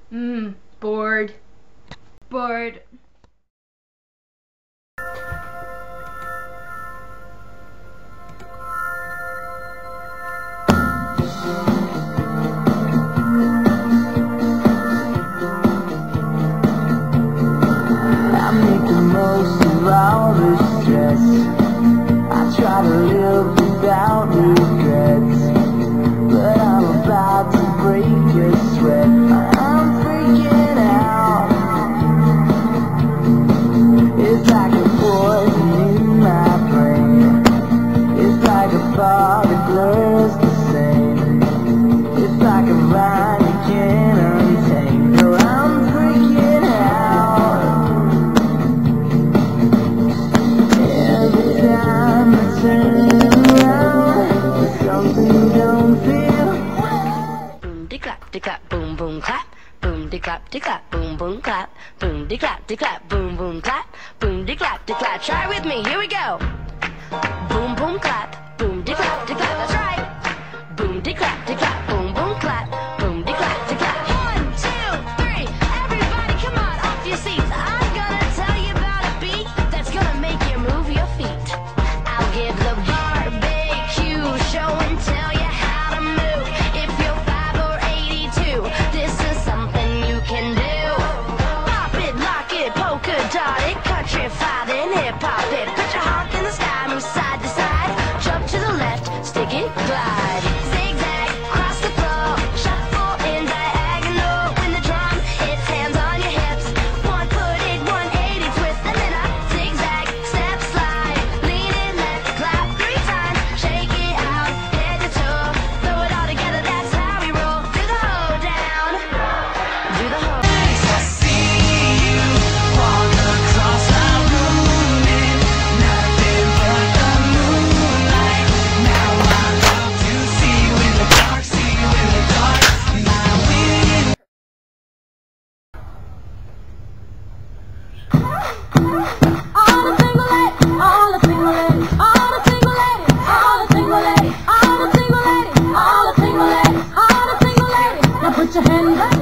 Bored. Bored. I make the most of all this stress. I try to live without regrets, but I'm about to break a sweat. I'm freaking out. It's like a poison in my brain. It's like a fog that blurs the same. It's like a vine you can't untain. No, I'm freaking out. Every time I turn around, something don't feel. Boom de clap, boom boom clap. Boom de clap, boom boom clap. Boom de clap, boom boom clap. Boom de clap, try with me, here we go. Boom boom clap, boom de clap, that's right. Boom de clap, boom boom clap. Boom de clap. 1, 2, 3, everybody come on off your seats. I'm gonna tell you about a beat that's gonna make you move your feet. I'll give the barbecue show and tell you how to move. If you're 5 or 82, this is something you can do. Pop it, lock it, polka dot it, countrified and hip hop it. Put your honk in the sky, move side to side. Jump to the left, stick it, glide. Zigzag, cross the floor, shuffle in diagonal. When the drum hits, hands on your hips. One foot in, 180 twist, and then a zigzag, step slide. Lean in, left, clap 3 times. Shake it out, head to toe. Throw it all together, that's how we roll. Do the hoe down, do the hoe. I see you walk across the room in nothing but the moonlight. Now I love to see you in the dark, see you in the dark. My winning. All the single ladies, all the single ladies, all the single ladies, all the single ladies, all the single ladies, all the single ladies, all the single ladies. Now put your hands up.